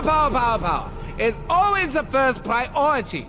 Power is always the first priority.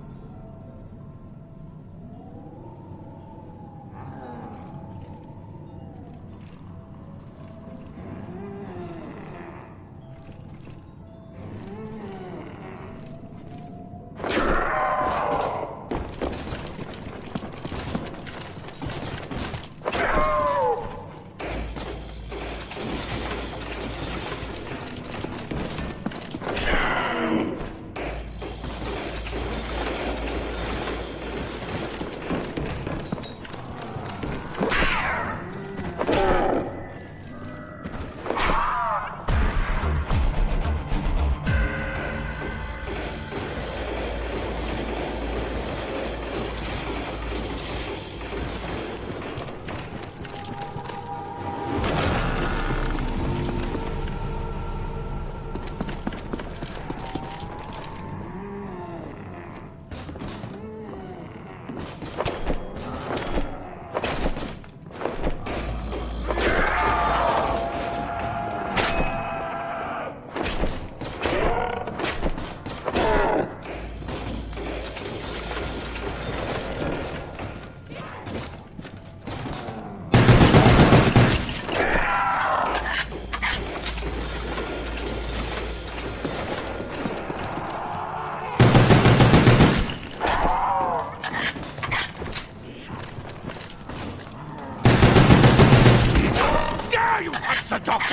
The doctor!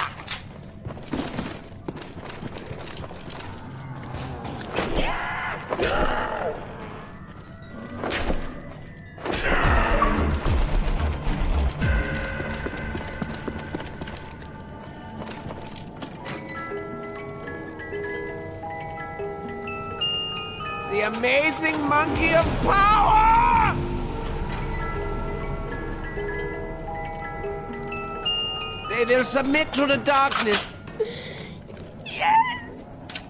The amazing monkey of power! They will submit to the darkness. Yes!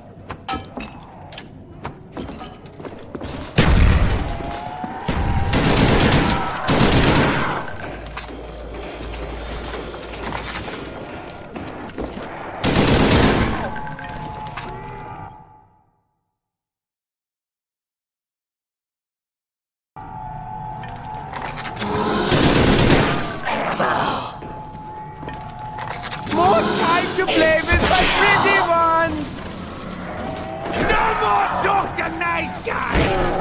More time to play with my pretty one! No more Dr. Night Guy!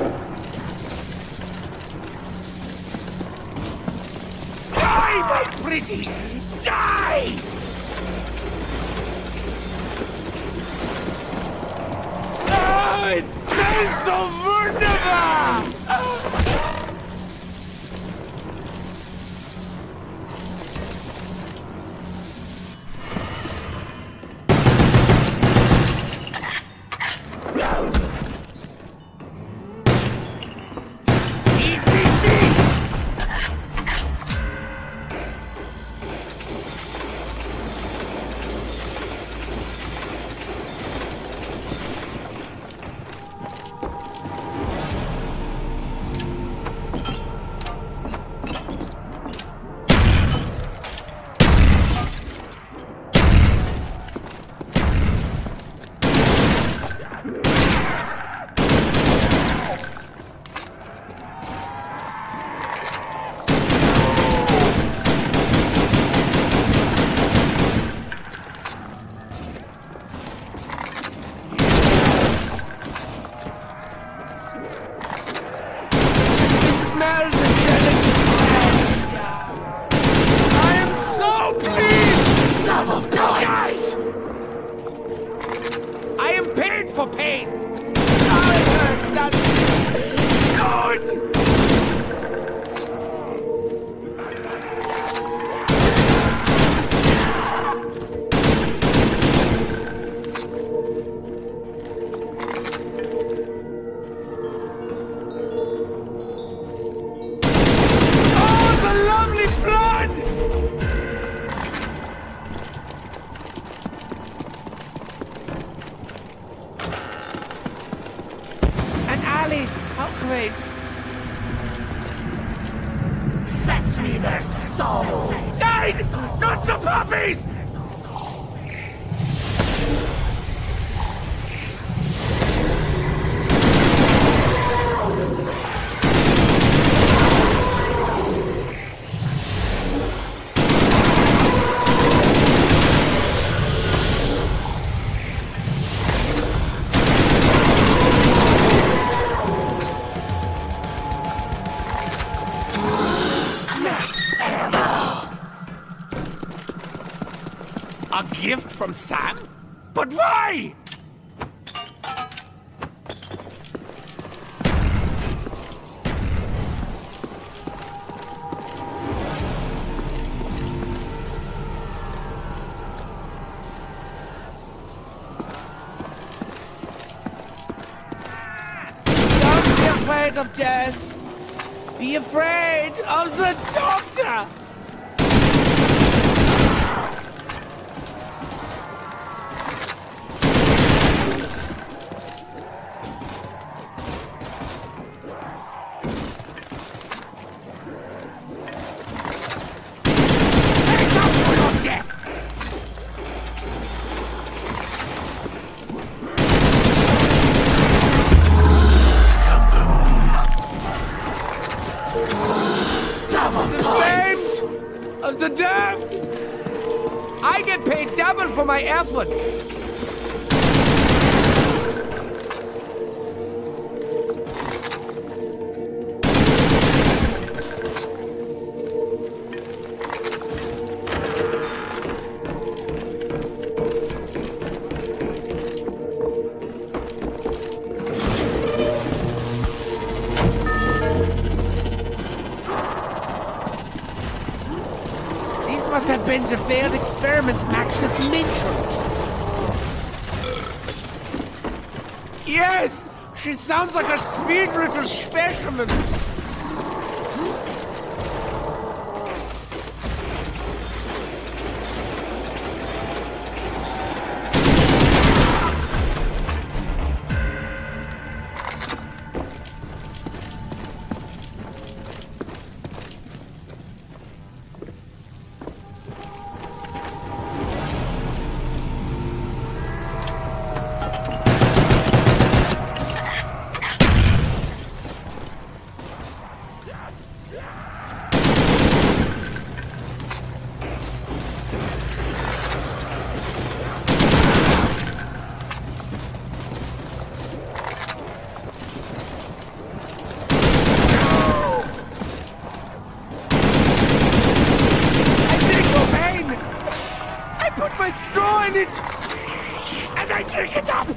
Die, my pretty! Die! Oh, it smells so wunderbar! Smells intelligent. I am so pleased! Double points! I am paid for pain! That's good! How great! Fetch me their souls! Nine! Not the puppies! from Sam. But why? Don't be afraid of Jess. Be afraid of the doctor. Of the dam! I get paid double for my effort! Must have been the failed experiments Maxis mentioned. Yes! She sounds like a spirited specimen. Put my straw in it, and I take it up.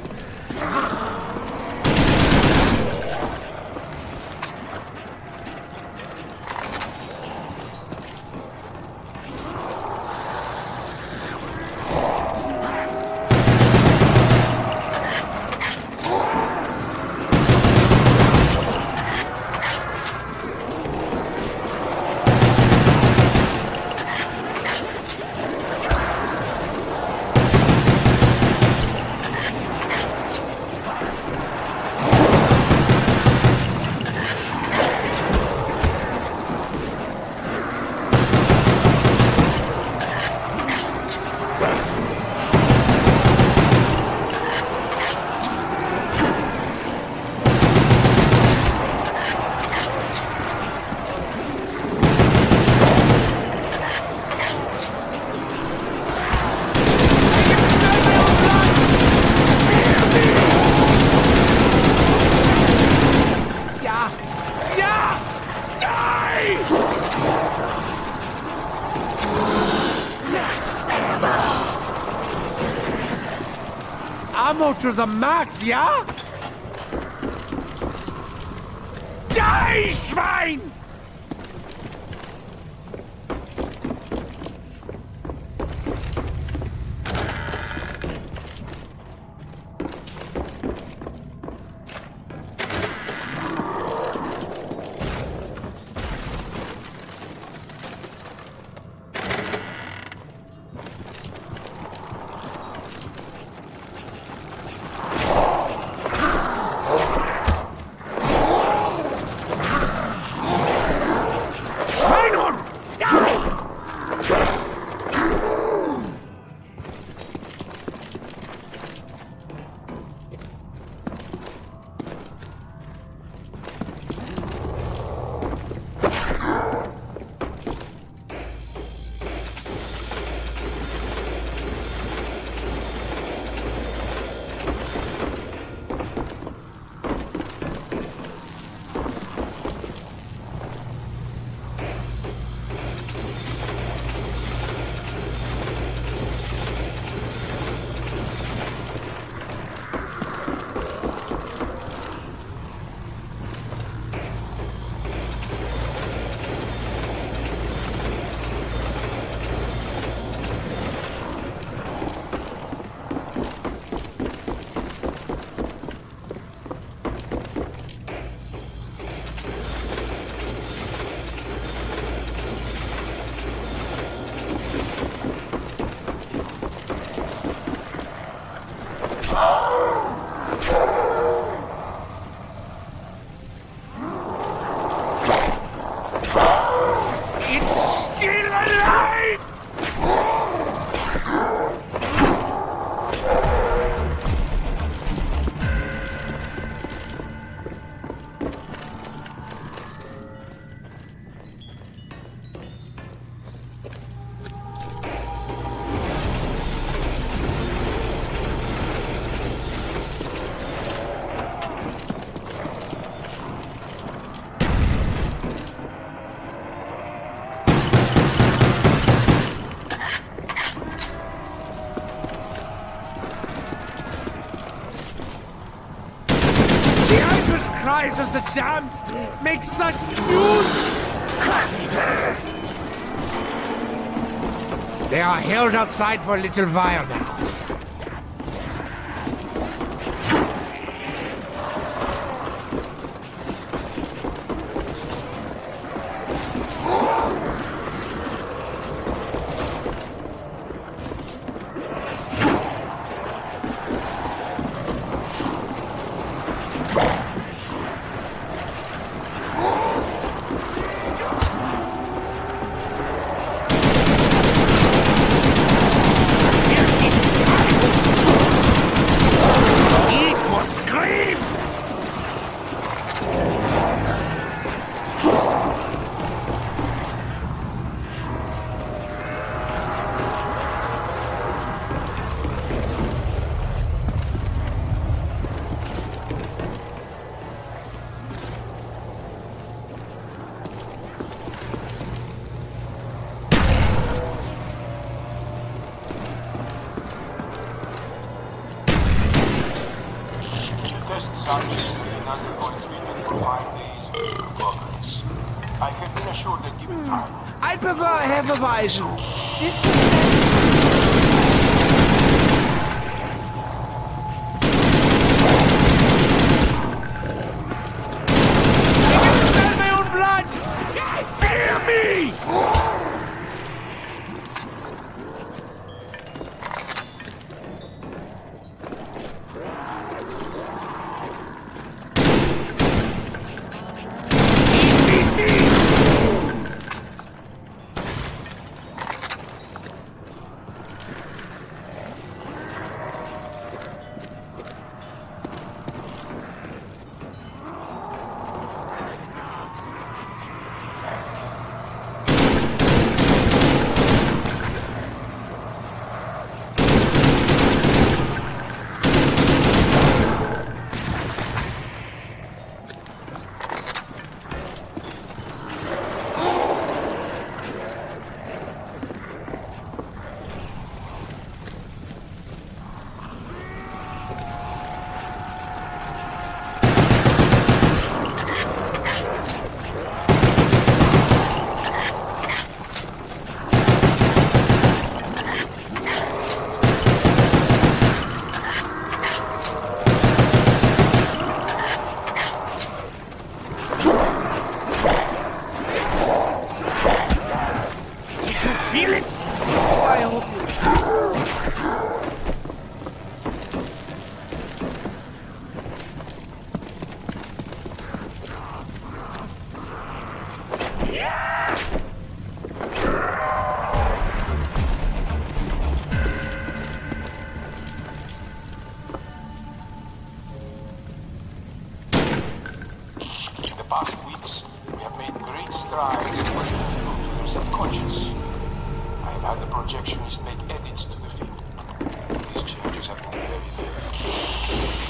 Ammo to the max, yeah? Die, Schwein! The helpless cries of the damned make such music! They are held outside for a little while now. Test subjects have been undergoing treatment for 5 days with the progress. I have been assured that given time. I'd prefer Hefeweizen. I can smell my own blood! Fear me! Feel it? Oh, I hope In the past weeks, we have made great strides in bringing people to their subconscious. I have had the projectionists make edits to the field. These changes have been very effective.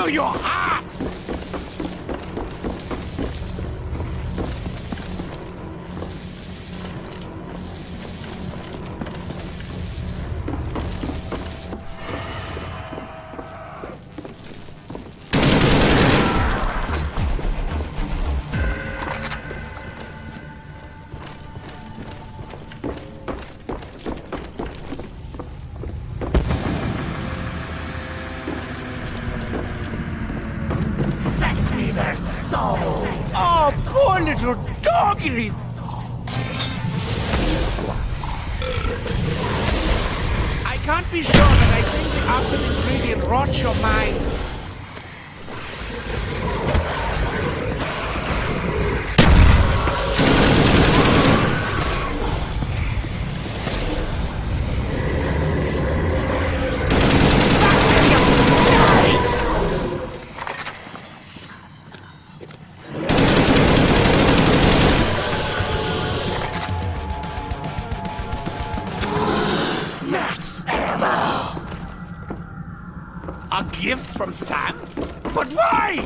to your heart! Oh, poor little doggy! I can't be sure, but I think the acid ingredient rots your mind. A gift from Sam? But why?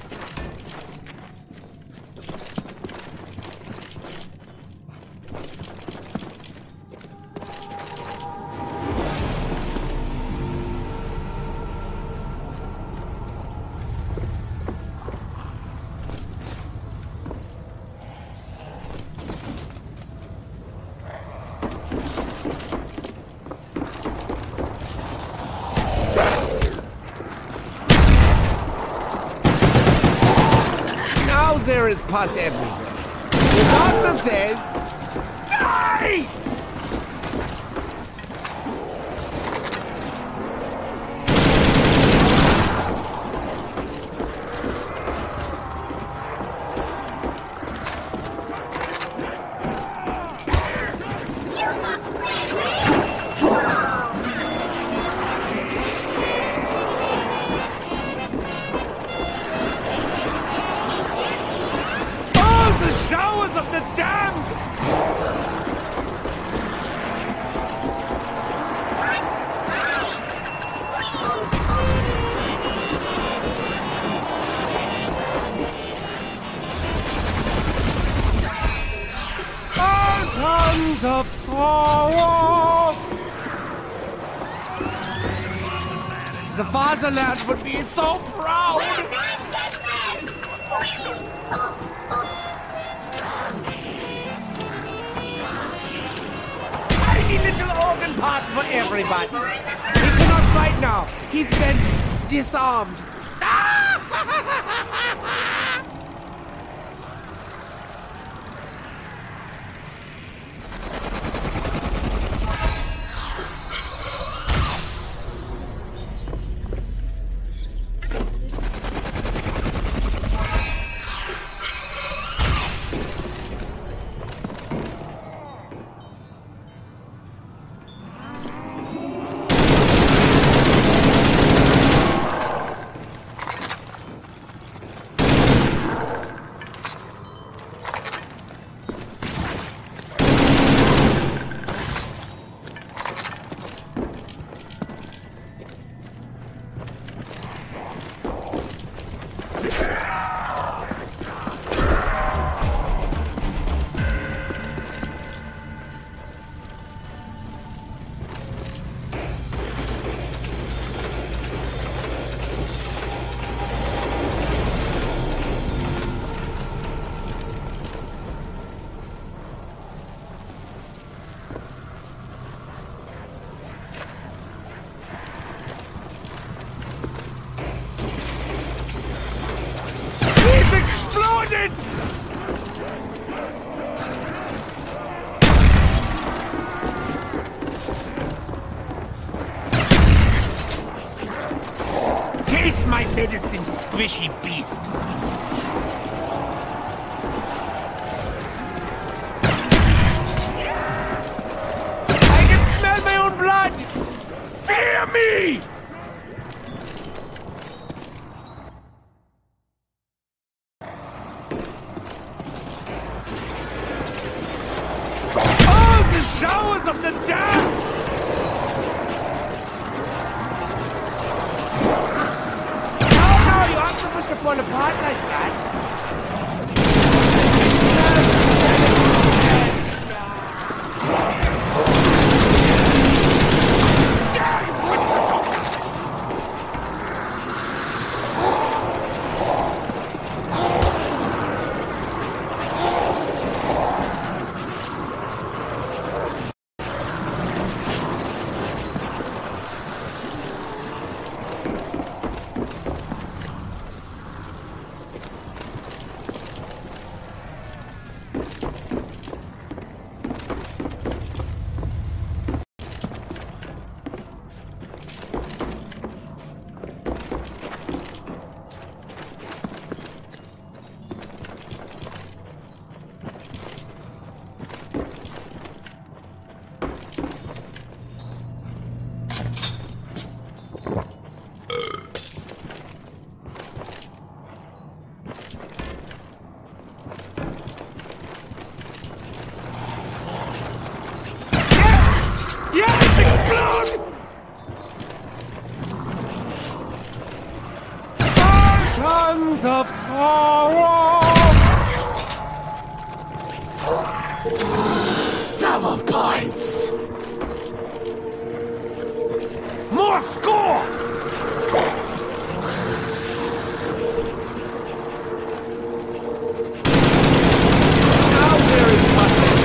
There is pus everywhere. The doctor says, die! Showers of the damned! Oh, tons of sorrow! The fatherland would be so proud! Little organ parts for everybody. He cannot fight now. He's been disarmed. Exploded! Taste my medicine, squishy beast! I can smell my own blood! Fear me! Showers of the damned! No, no, Not like that. Of sorrow! Double points! More score! Now there is nothing.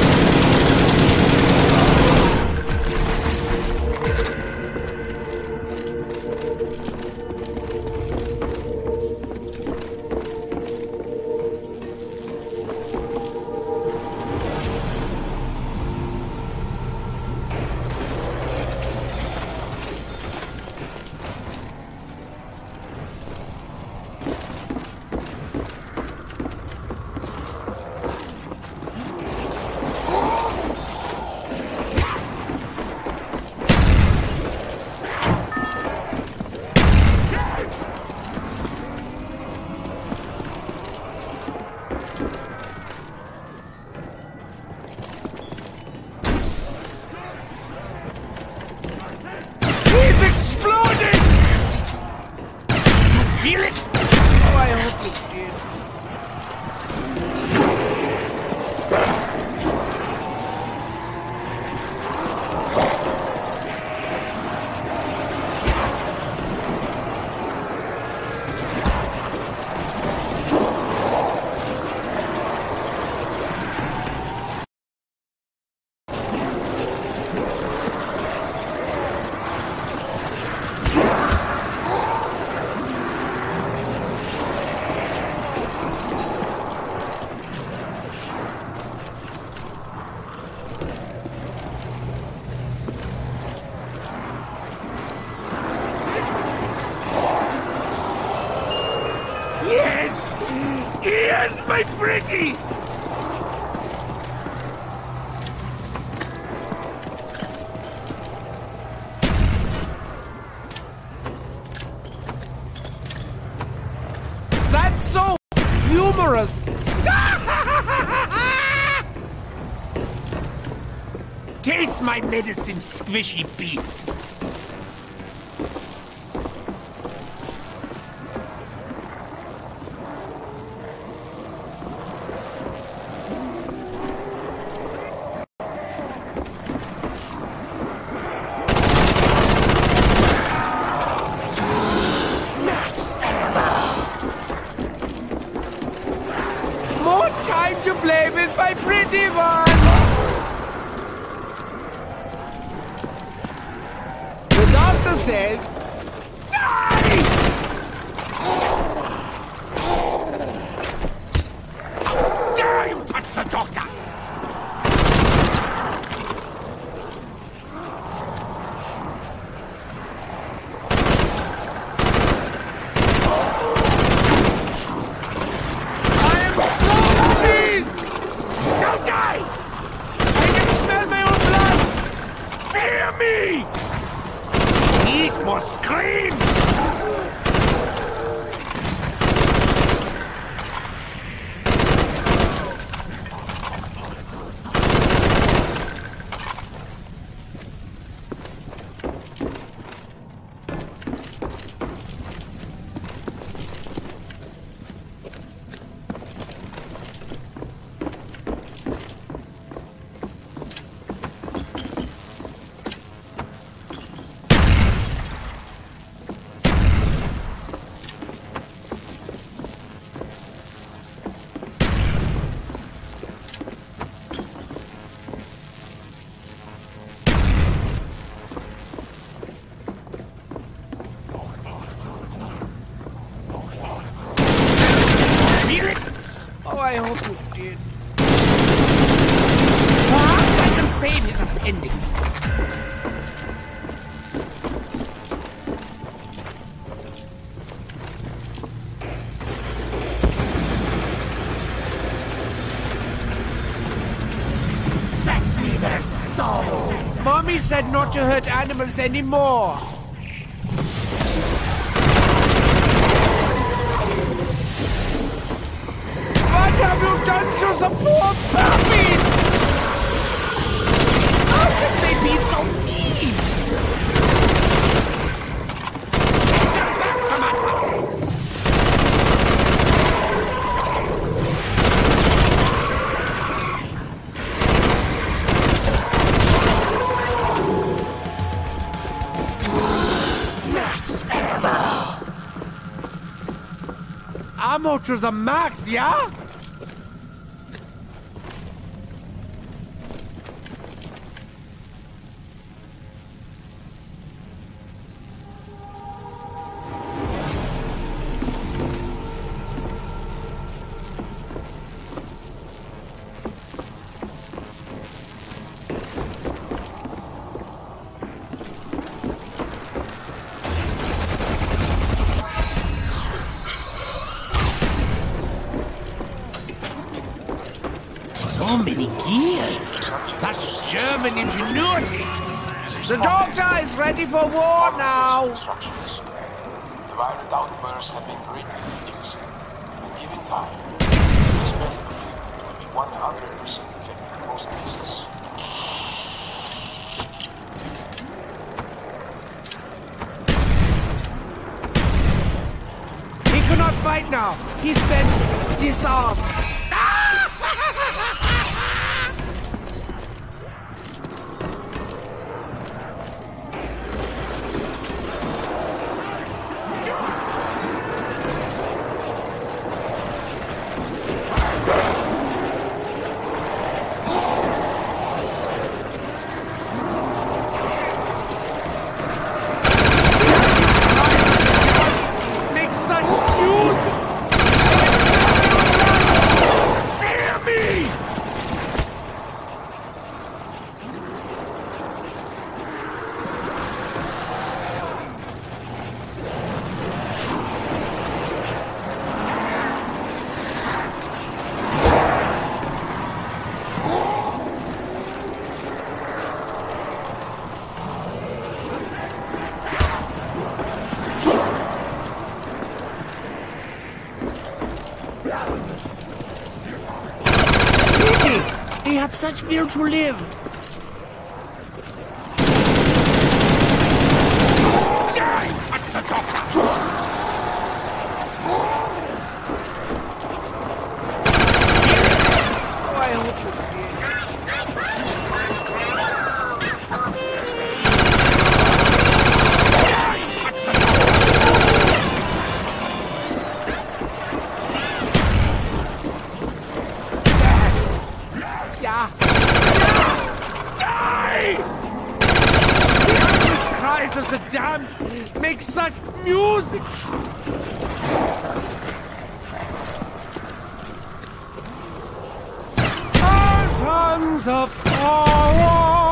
Exploding! Did you feel it? Oh, I hope it did. Yes! Yes, my pretty! That's so humorous! Taste my medicine, squishy beast! More time to play with my pretty one! The doctor says, die! Dare you touch the doctor! Need more screams! I hope you did. Perhaps I can save his appendix. Fetch me their soul! Mommy said not to hurt animals anymore. What have you done to the poor puppies? How can they be so mean? Get them back from us! Ammo to the max, yeah? So many gears. Such German ingenuity. The doctor is ready for war now. Instructions. The violent outbursts have been greatly reduced. And given time, this method will be 100% effective in most cases. He cannot fight now. He's been disarmed. He had such will to live. Touch the doctor. Oh, I hope you of the damned make such music. Tons of sorrow.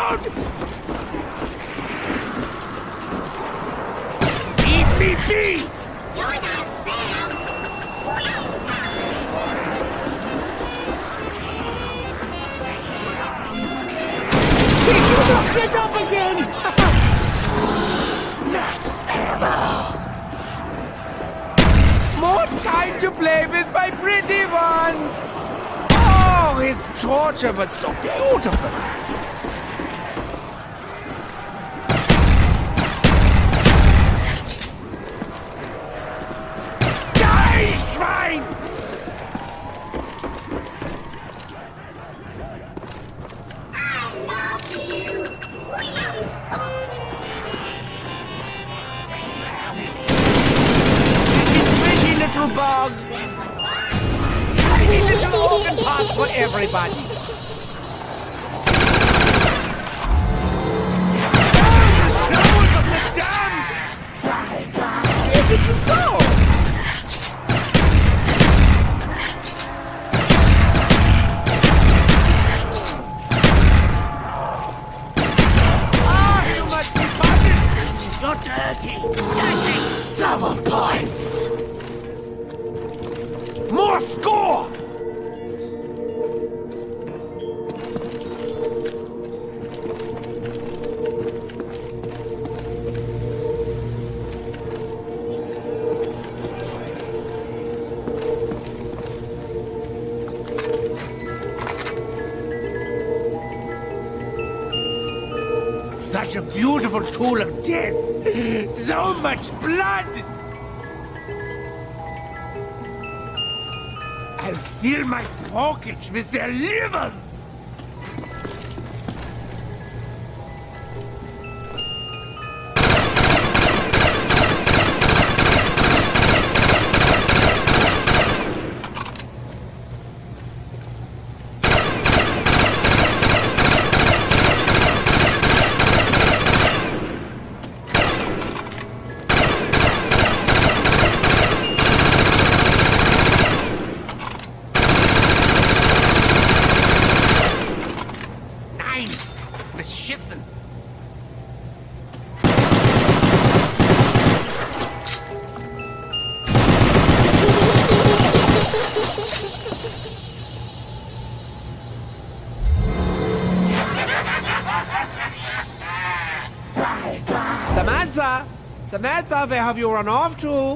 out! Leave me be! You're not Sam! Get up again! Max ammo! More time to play with my pretty one! Oh, his torture was so beautiful! Die, Schwein! I love you! Squishy little bug! Tiny little organ parts for everybody! Souls of the damned! Where did you go? Ah, you must be punished! You're dirty! Dirty! Double points! More score! Such a beautiful tool of death! So much blood! I'll fill my pockets with their livers! Beschissen! Samantha! Samantha, where have you run off to?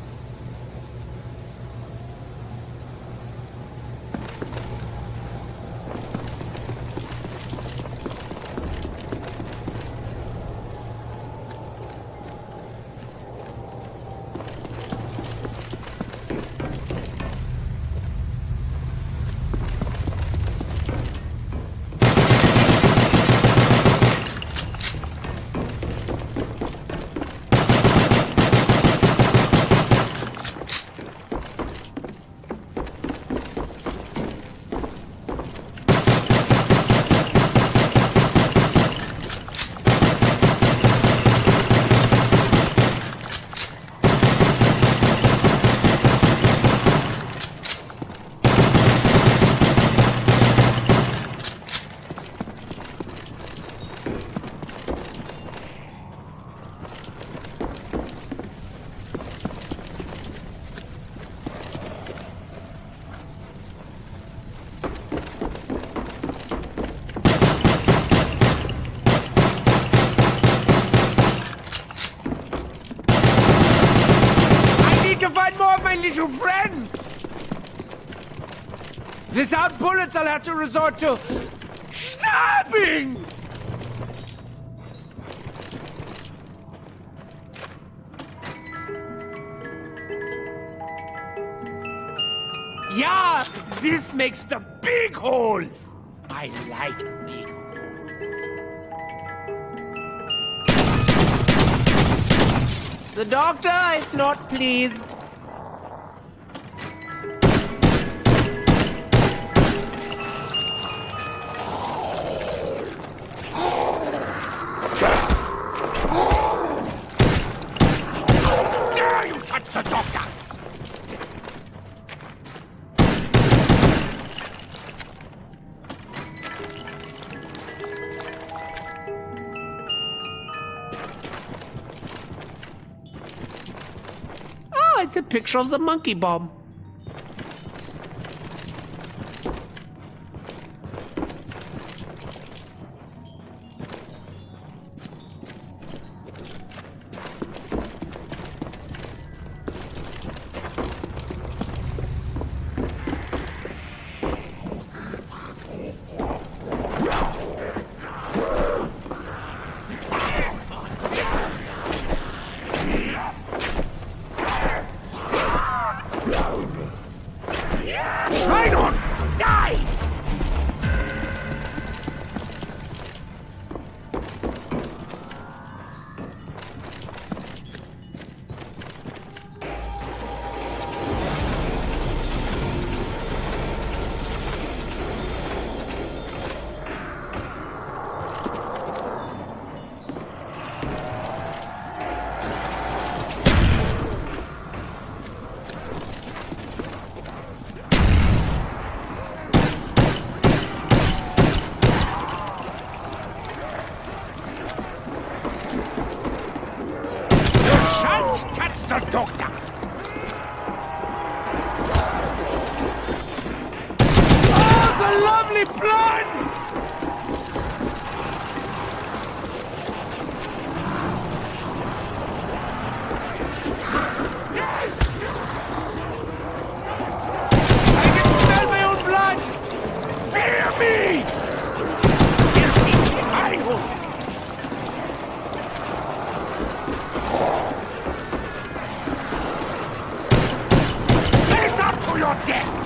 Little friend! Without bullets, I'll have to resort to stabbing! Yeah, this makes the big holes! I like big holes. The doctor is not pleased. That's the doctor! picture of the monkey bomb. Catch the doctor! Oh, the lovely blood! I can smell my own blood! Fear me! I will. Your death!